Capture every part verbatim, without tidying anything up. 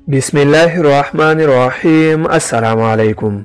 बिस्मिल्लाहिर्रहमानिर्रहीम। अस्सलाम वालेकुम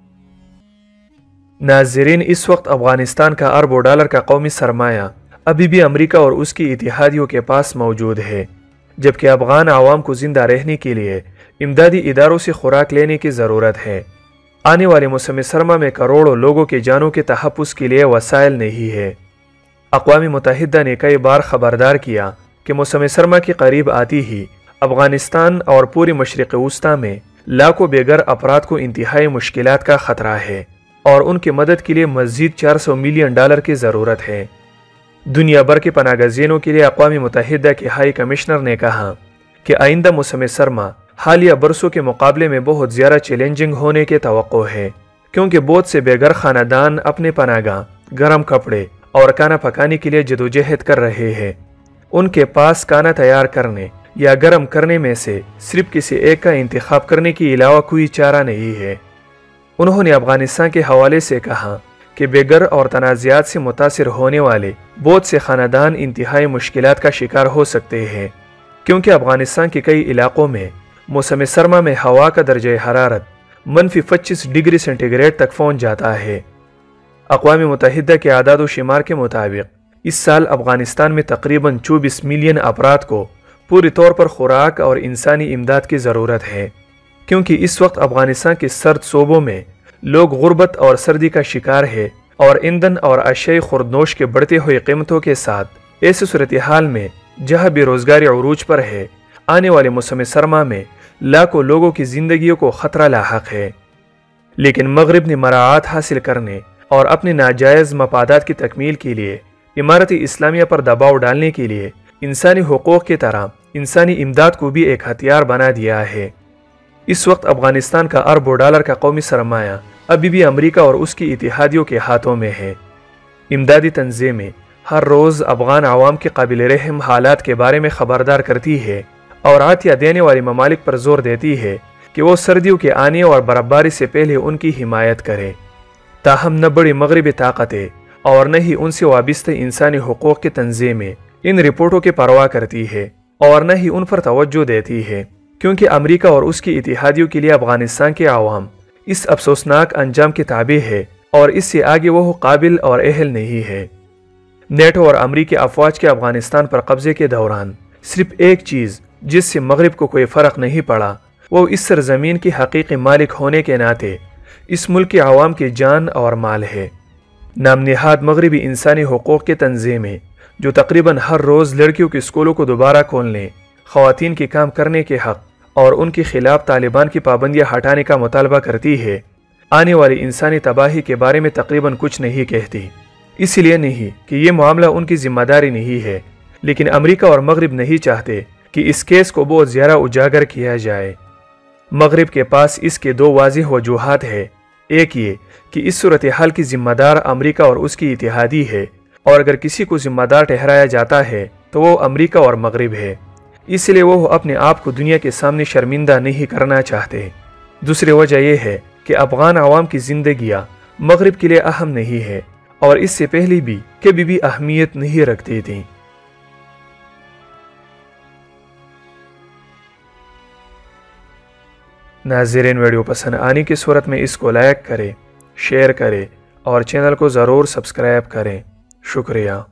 नाज़रीन, इस वक्त अफ़गानिस्तान का अरबों डॉलर का कौमी सरमाया अभी भी अमेरिका और उसकी इत्तेहादियों के पास मौजूद है, जबकि अफ़गान आवाम को ज़िंदा रहने के लिए इमदादी इदारों से खुराक लेने की ज़रूरत है। आने वाले मौसम सरमा में करोड़ों लोगों के जानों के तहफ़्फ़ुज़ के लिए वसाइल नहीं है। अक़वाम मुत्तहिदा ने कई बार ख़बरदार किया कि मौसम सरमा के करीब आती ही अफ़गानिस्तान और पूरी मशरिक़ वस्ता में लाखों बेघर अफराद को इंतहाई मुश्किलात का ख़तरा है और उनकी मदद के लिए मज़ीद चार सौ मिलियन डॉलर की ज़रूरत है। दुनिया भर के पनागज़ीनों के लिए अक़वाम मुत्तहिदा के हाई कमिश्नर ने कहा कि आइंदा मौसम सरमा हालिया बरसों के मुकाबले में बहुत ज़्यादा चैलेंजिंग होने के तवक्को है, क्योंकि बहुत से बेघर खानदान अपने पनागाह, गर्म कपड़े और खाना पकाने के लिए जदोजहद कर रहे हैं। उनके पास खाना तैयार करने या गर्म करने में से सिर्फ किसी एक का इंतखाब करने के अलावा कोई चारा नहीं है। उन्होंने अफगानिस्तान के हवाले से कहा कि बेघर और तनाज़ात से मुतासिर होने वाले बहुत से खानदान इंतहाई मुश्किलात का शिकार हो सकते हैं, क्योंकि अफगानिस्तान के कई इलाकों में मौसम सरमा में हवा का दर्जा हरारत मनफी पच्चीस डिग्री सेंटीग्रेड तक पहुँच जाता है। अक़वाम मुत्तहिदा के आदाद व शुमार के मुताबिक इस साल अफगानिस्तान में तकरीबन चौबीस मिलियन अफराद को पूरी तौर पर खुराक और इंसानी इमदाद की ज़रूरत है, क्योंकि इस वक्त अफगानिस्तान के सर्द सूबों में लोग गुर्बत और सर्दी का शिकार है और ईंधन और अशियाई खुर्दनोश के बढ़ते हुए कीमतों के साथ ऐसी सूरत हाल में जहाँ बेरोज़गारी अरूज पर है, आने वाले मौसम सरमा में लाखों लोगों की ज़िंदगियों को ख़तरा लाहक है। लेकिन मगरिब ने मराआत हासिल करने और अपने नाजायज़ मफादात की तकमील के लिए इमारत इस्लामिया पर दबाव डालने के लिए इंसानी हुकूक़ की तरह इंसानी इमदाद को भी एक हथियार बना दिया है। इस वक्त अफ़गानिस्तान का अरबों डॉलर का कौमी सरमाया अभी भी अमेरिका और उसकी इत्तेहादियों के हाथों में है। इमदादी तंजीमें हर रोज़ अफ़गान आवाम के काबिल रहम हालात के बारे में ख़बरदार करती है और आतिया देने वाले ममालिक पर जोर देती है कि वो सर्दियों के आने और बर्फ़बारी से पहले उनकी हिमायत करें। ताहम न बड़ी मगरबी ताकतें और न ही उनसे वाबस्ता इंसानी हुकूक़ की तंजीमें इन रिपोर्टों की परवाह करती है और न ही उन पर तवज्जो देती है, क्योंकि अमेरिका और उसकी इत्तेहादियों के लिए अफ़गानिस्तान के आवाम इस अफसोसनाक अंजाम के ताबे है और इससे आगे वह काबिल और अहल नहीं है। नेटो और अमरीकी अफवाज के अफ़गानिस्तान पर कब्जे के दौरान सिर्फ एक चीज़ जिससे मगरिब को कोई फ़र्क नहीं पड़ा, वो इस सरजमीन की हकीकी मालिक होने के नाते इस मुल्क के आवाम की जान और माल है। नामनिहाद मगरबी इंसानी हुकूक़ की तंजीमें जो तकरीबन हर रोज़ लड़कियों के स्कूलों को दोबारा खोलने, ख़वातीन के काम करने के हक़ और उनके खिलाफ तालिबान की पाबंदियाँ हटाने का मुतालबा करती है, आने वाली इंसानी तबाही के बारे में तकरीबन कुछ नहीं कहती। इसलिए नहीं कि ये मामला उनकी जिम्मेदारी नहीं है, लेकिन अमेरिका और मगरिब नहीं चाहते कि इस केस को बहुत ज़्यादा उजागर किया जाए। मगरिब के पास इसके दो वाज़ेह वजूहात है। एक ये कि इस सूरत हाल की जिम्मेदार अमेरिका और उसकी इत्तेहादी है, और अगर किसी को जिम्मेदार ठहराया जाता है तो वो अमेरिका और मगरिब है, इसलिए वो अपने आप को दुनिया के सामने शर्मिंदा नहीं करना चाहते। दूसरी वजह यह है कि अफ़गान आवाम की ज़िंदगियाँ मगरिब के लिए अहम नहीं है और इससे पहले भी कभी भी अहमियत नहीं रखती थी। नाज़रीन, वीडियो पसंद आने की सूरत में इसको लाइक करें, शेयर करें और चैनल को ज़रूर सब्सक्राइब करें। शुक्रिया।